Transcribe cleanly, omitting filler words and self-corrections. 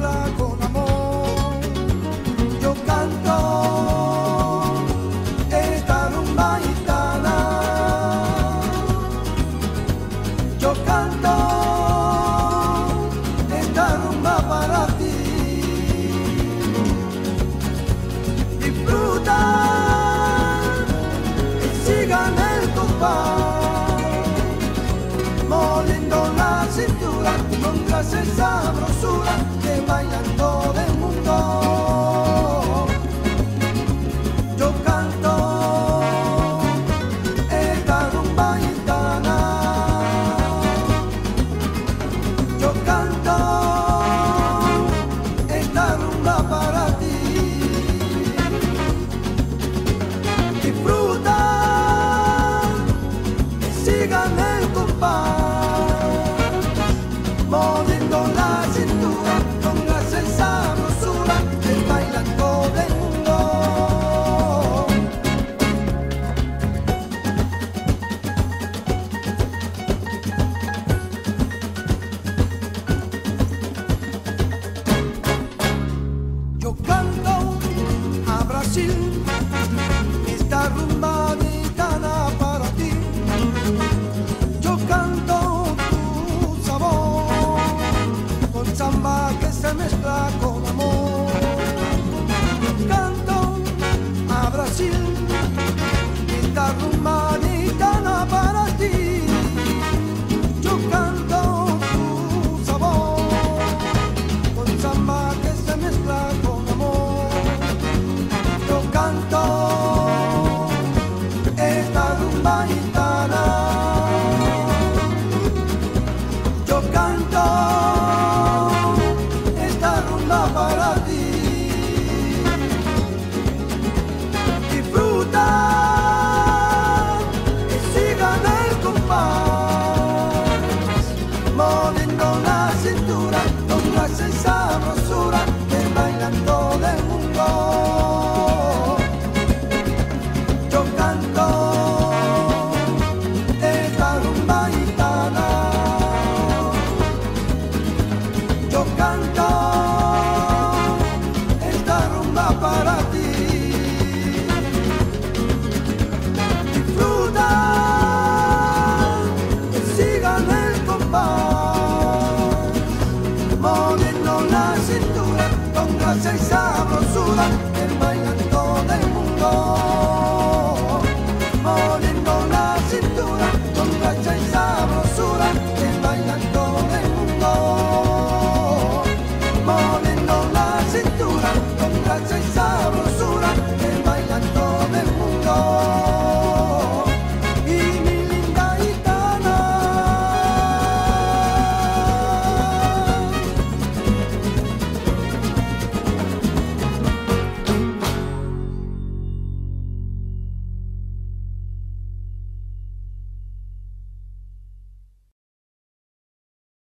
mezcla con amor. Yo canto esta rumba gitana. Yo canto esta rumba para ti. Disfruta y sigan el compás, moviendo la cintura con gracia y sabrosura que bailan todo el mundo. Yo canto esta rumba gitana. Yo canto esta rumba para ti. Disfruta y sigan el compás, moviendo la cintura con gracia y sabrosura que bailan todo el mundo. Yo canto a Brasil esta rumba gitana para ti. Yo canto tu sabor con samba que se mezcla con amor. Canto a Brasil esta rumba gitana para ti. Yo canto tu sabor con samba que se mezcla con amor. Yo canto esta rumba gitana. Yo canto esta rumba para ti. Disfruta y sigan el compás, moviendo la cintura con gracia y sabrosura que bailan todo el mundo. Yo canto esta rumba gitana. Yo canto esta rumba para ti. Disfruta y sigan el compás, moviendo la cintura con gracia y sabrosura que bailan todo el mundo.